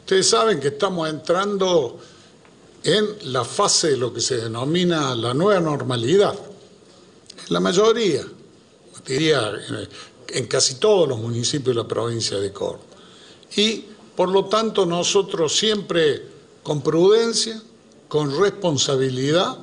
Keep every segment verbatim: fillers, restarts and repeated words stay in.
Ustedes saben que estamos entrando en la fase de lo que se denomina la nueva normalidad. En la mayoría, diría, en casi todos los municipios de la provincia de Córdoba. Y, por lo tanto, nosotros siempre con prudencia, con responsabilidad,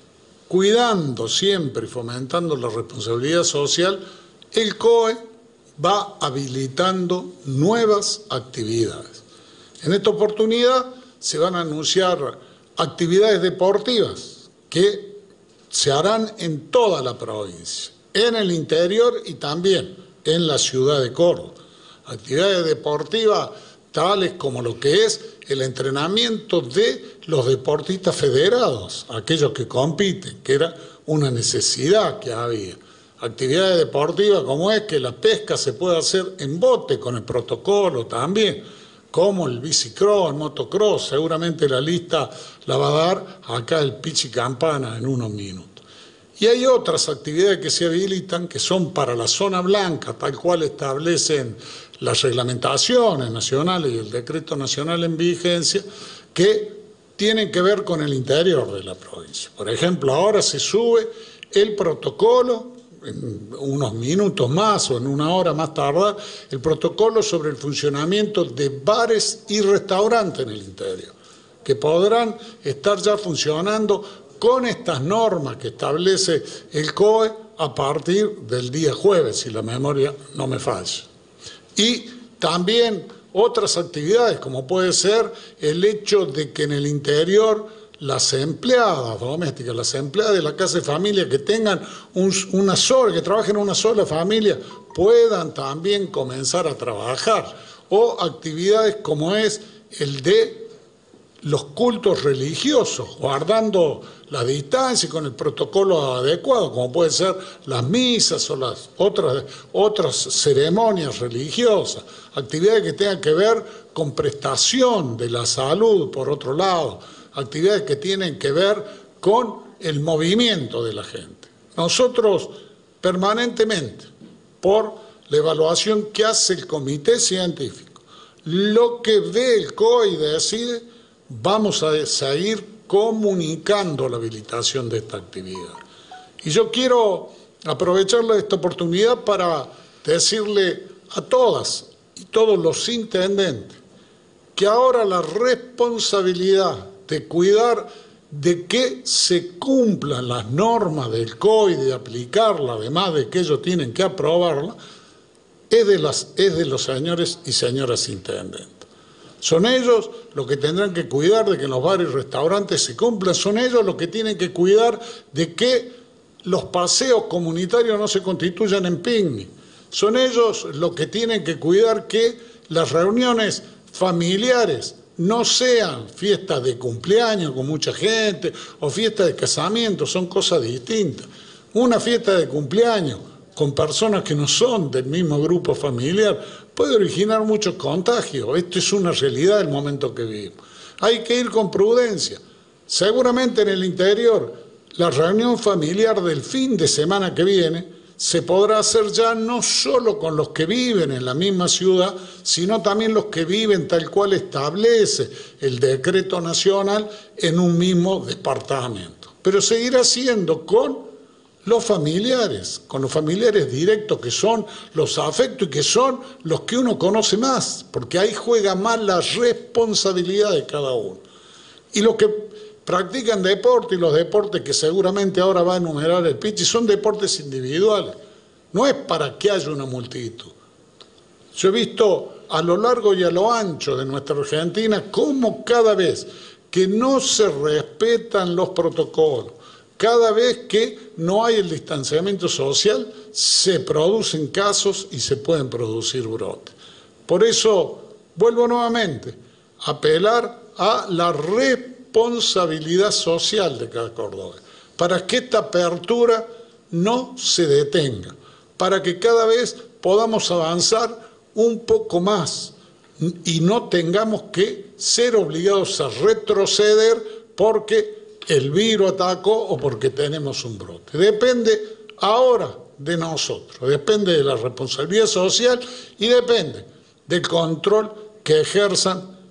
cuidando siempre y fomentando la responsabilidad social, el C O E va habilitando nuevas actividades. En esta oportunidad se van a anunciar actividades deportivas que se harán en toda la provincia, en el interior y también en la ciudad de Córdoba. Actividades deportivas tales como lo que es el entrenamiento de los deportistas federados, aquellos que compiten, que era una necesidad que había. Actividades deportivas como es que la pesca se puede hacer en bote con el protocolo también, como el bicicross, el motocross, seguramente la lista la va a dar acá el Pichi Campana en unos minutos. Y hay otras actividades que se habilitan que son para la zona blanca, tal cual establecen las reglamentaciones nacionales y el decreto nacional en vigencia, que tienen que ver con el interior de la provincia. Por ejemplo, ahora se sube el protocolo, en unos minutos más o en una hora más tardar, el protocolo sobre el funcionamiento de bares y restaurantes en el interior, que podrán estar ya funcionando con estas normas que establece el C O E a partir del día jueves, si la memoria no me falla. Y también otras actividades, como puede ser el hecho de que en el interior las empleadas domésticas, las empleadas de la casa de familia que tengan un, una sola, que trabajen en una sola familia, puedan también comenzar a trabajar. O actividades como es el de los cultos religiosos, guardando la distancia y con el protocolo adecuado, como puede ser las misas o las otras, otras ceremonias religiosas. Actividades que tengan que ver con prestación de la salud, por otro lado. Actividades que tienen que ver con el movimiento de la gente. Nosotros permanentemente, por la evaluación que hace el comité científico, lo que ve el C O E y decide, vamos a seguir comunicando la habilitación de esta actividad. Y yo quiero aprovechar esta oportunidad para decirle a todas y todos los intendentes que ahora la responsabilidad de cuidar de que se cumplan las normas del C O E y de aplicarla, además de que ellos tienen que aprobarla, es de, las, es de los señores y señoras intendentes. Son ellos los que tendrán que cuidar de que en los bares y restaurantes se cumplan, son ellos los que tienen que cuidar de que los paseos comunitarios no se constituyan en picnic, son ellos los que tienen que cuidar que las reuniones familiares no sean fiestas de cumpleaños con mucha gente o fiestas de casamiento, son cosas distintas. Una fiesta de cumpleaños con personas que no son del mismo grupo familiar puede originar muchos contagios. Esto es una realidad del momento que vivimos. Hay que ir con prudencia. Seguramente en el interior la reunión familiar del fin de semana que viene se podrá hacer ya no solo con los que viven en la misma ciudad, sino también los que viven tal cual establece el decreto nacional en un mismo departamento. Pero seguirá siendo con los familiares, con los familiares directos que son los afectos y que son los que uno conoce más, porque ahí juega más la responsabilidad de cada uno. Y los que practican deporte y los deportes que seguramente ahora va a enumerar el Pichi son deportes individuales, no es para que haya una multitud. Yo he visto a lo largo y a lo ancho de nuestra Argentina cómo cada vez que no se respetan los protocolos, cada vez que no hay el distanciamiento social, se producen casos y se pueden producir brotes. Por eso, vuelvo nuevamente a apelar a la responsabilidad social de cada cordobés, para que esta apertura no se detenga, para que cada vez podamos avanzar un poco más y no tengamos que ser obligados a retroceder porque el virus atacó o porque tenemos un brote. Depende ahora de nosotros, depende de la responsabilidad social y depende del control que ejerzan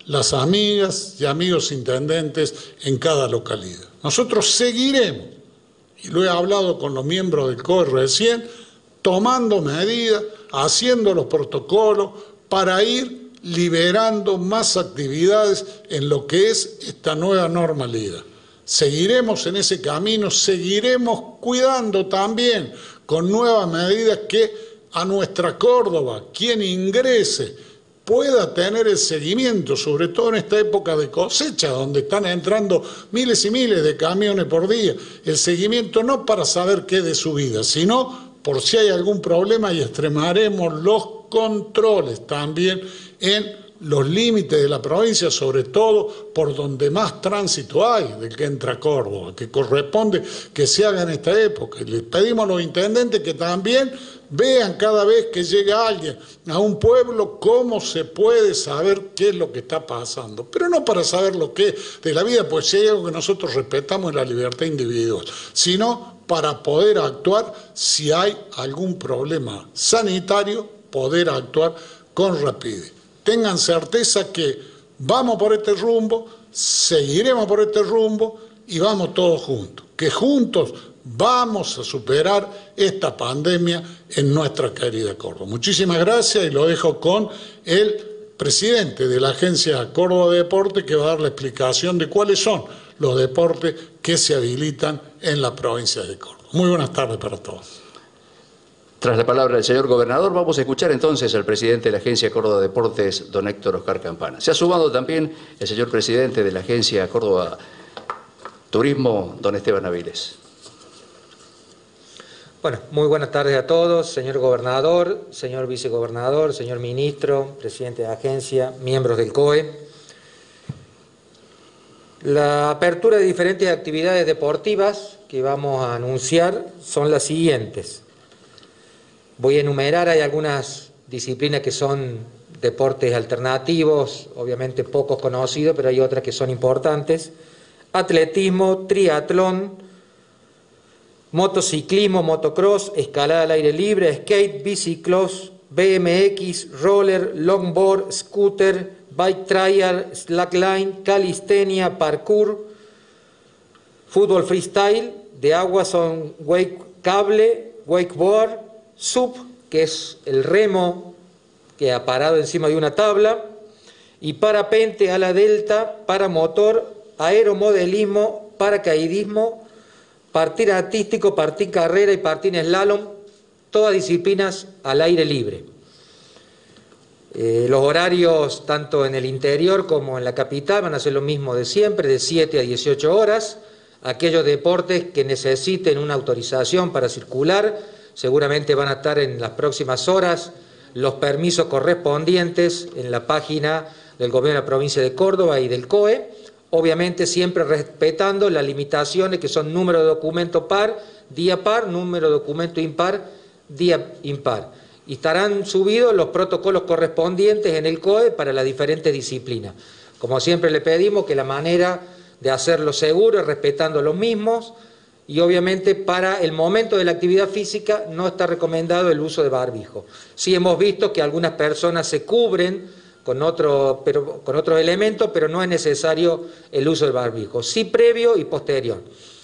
las amigas y amigos intendentes en cada localidad. Nosotros seguiremos, y lo he hablado con los miembros del C O E recién, tomando medidas, haciendo los protocolos para ir liberando más actividades en lo que es esta nueva normalidad. Seguiremos en ese camino, seguiremos cuidando también con nuevas medidas que a nuestra Córdoba, quien ingrese, pueda tener el seguimiento, sobre todo en esta época de cosecha, donde están entrando miles y miles de camiones por día. El seguimiento no para saber qué de su vida, sino por si hay algún problema, y extremaremos los controles también en los límites de la provincia, sobre todo por donde más tránsito hay del que entra a Córdoba, que corresponde que se haga en esta época. Y les pedimos a los intendentes que también vean cada vez que llega alguien a un pueblo cómo se puede saber qué es lo que está pasando, pero no para saber lo que es de la vida, pues si hay algo que nosotros respetamos es la libertad individual, sino para poder actuar si hay algún problema sanitario, poder actuar con rapidez. Tengan certeza que vamos por este rumbo, seguiremos por este rumbo y vamos todos juntos, que juntos vamos a superar esta pandemia en nuestra querida Córdoba. Muchísimas gracias y lo dejo con el presidente de la Agencia Córdoba de Deporte, que va a dar la explicación de cuáles son los deportes que se habilitan en la provincia de Córdoba. Muy buenas tardes para todos. Tras la palabra del señor gobernador, vamos a escuchar entonces al presidente de la Agencia Córdoba Deportes, don Héctor Oscar Campana. Se ha sumado también el señor presidente de la Agencia Córdoba Turismo, don Esteban Aviles. Bueno, muy buenas tardes a todos, señor gobernador, señor vicegobernador, señor ministro, presidente de la agencia, miembros del C O E. La apertura de diferentes actividades deportivas que vamos a anunciar son las siguientes. Voy a enumerar, hay algunas disciplinas que son deportes alternativos, obviamente pocos conocidos, pero hay otras que son importantes. Atletismo, triatlón, motociclismo, motocross, escalada al aire libre, skate, bicicross, B M X, roller, longboard, scooter, bike trial, slackline, calistenia, parkour, fútbol freestyle, de agua son wake cable, wakeboard, sub, que es el remo que ha parado encima de una tabla, y parapente, ala delta, paramotor, aeromodelismo, paracaidismo, partir artístico, partir carrera y partir slalom, todas disciplinas al aire libre. Eh, los horarios tanto en el interior como en la capital van a ser lo mismo de siempre, de siete a dieciocho horas. Aquellos deportes que necesiten una autorización para circular, seguramente van a estar en las próximas horas los permisos correspondientes en la página del Gobierno de la provincia de Córdoba y del C O E, obviamente siempre respetando las limitaciones que son número de documento par, día par, número de documento impar, día impar. Y estarán subidos los protocolos correspondientes en el C O E para las diferentes disciplinas. Como siempre le pedimos que la manera de hacerlo seguro es respetando los mismos, y obviamente para el momento de la actividad física no está recomendado el uso de barbijo. Sí hemos visto que algunas personas se cubren con, otro, pero, con otros elementos, pero no es necesario el uso del barbijo, sí previo y posterior.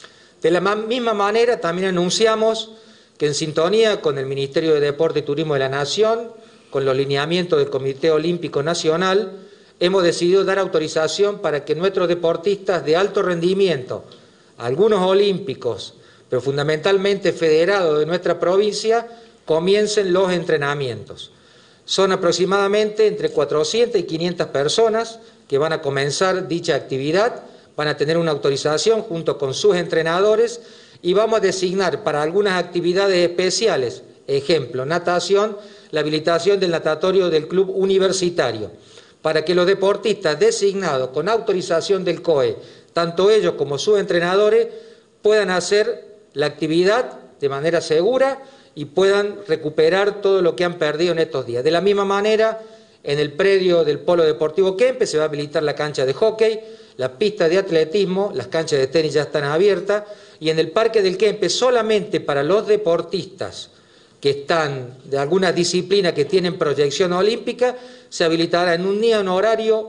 De la misma manera también anunciamos que en sintonía con el Ministerio de Deporte y Turismo de la Nación, con los lineamientos del Comité Olímpico Nacional, hemos decidido dar autorización para que nuestros deportistas de alto rendimiento, algunos olímpicos, pero fundamentalmente federados de nuestra provincia, comiencen los entrenamientos. Son aproximadamente entre cuatrocientas y quinientas personas que van a comenzar dicha actividad, van a tener una autorización junto con sus entrenadores y vamos a designar para algunas actividades especiales, ejemplo, natación, la habilitación del natatorio del club universitario, para que los deportistas designados con autorización del C O E, tanto ellos como sus entrenadores, puedan hacer la actividad de manera segura y puedan recuperar todo lo que han perdido en estos días. De la misma manera, en el predio del Polo Deportivo Kempe se va a habilitar la cancha de hockey, la pista de atletismo, las canchas de tenis ya están abiertas, y en el Parque del Kempe solamente para los deportistas que están de alguna disciplina que tienen proyección olímpica, se habilitará en un día, un horario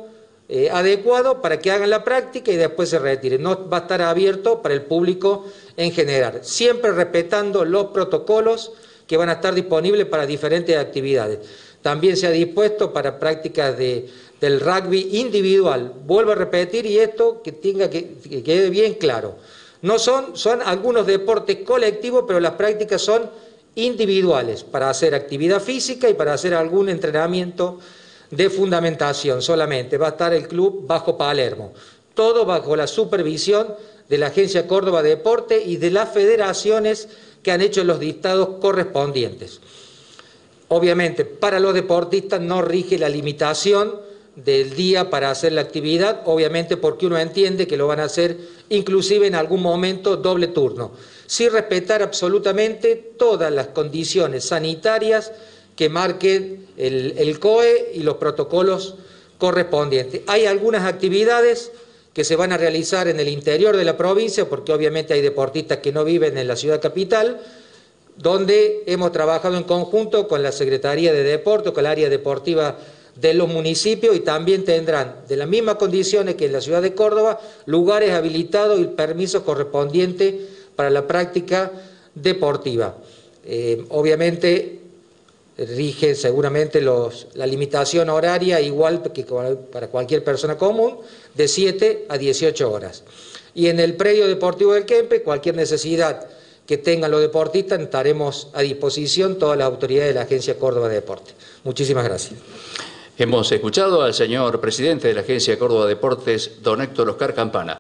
eh, adecuado para que hagan la práctica y después se retiren. No va a estar abierto para el público en general, siempre respetando los protocolos que van a estar disponibles para diferentes actividades. También se ha dispuesto para prácticas de, del rugby individual. Vuelvo a repetir, y esto que tenga que, que quede bien claro. No son, son algunos deportes colectivos, pero las prácticas son individuales, para hacer actividad física y para hacer algún entrenamiento de fundamentación solamente. Va a estar el club bajo Palermo. Todo bajo la supervisión de la Agencia Córdoba de Deporte y de las federaciones que han hecho los dictados correspondientes. Obviamente, para los deportistas no rige la limitación del día para hacer la actividad, obviamente porque uno entiende que lo van a hacer inclusive en algún momento doble turno, sin respetar absolutamente todas las condiciones sanitarias que marquen el, el C O E y los protocolos correspondientes. Hay algunas actividades que se van a realizar en el interior de la provincia, porque obviamente hay deportistas que no viven en la ciudad capital, donde hemos trabajado en conjunto con la Secretaría de Deporte, con el área deportiva de los municipios, y también tendrán, de las mismas condiciones que en la ciudad de Córdoba, lugares habilitados y permisos correspondientes para la práctica deportiva. Eh, obviamente rige seguramente los, la limitación horaria igual que para cualquier persona común, de siete a dieciocho horas. Y en el predio deportivo del Kempe, cualquier necesidad que tengan los deportistas, estaremos a disposición todas las autoridades de la Agencia Córdoba de Deportes. Muchísimas gracias. Hemos escuchado al señor presidente de la Agencia Córdoba de Deportes, don Héctor Oscar Campana.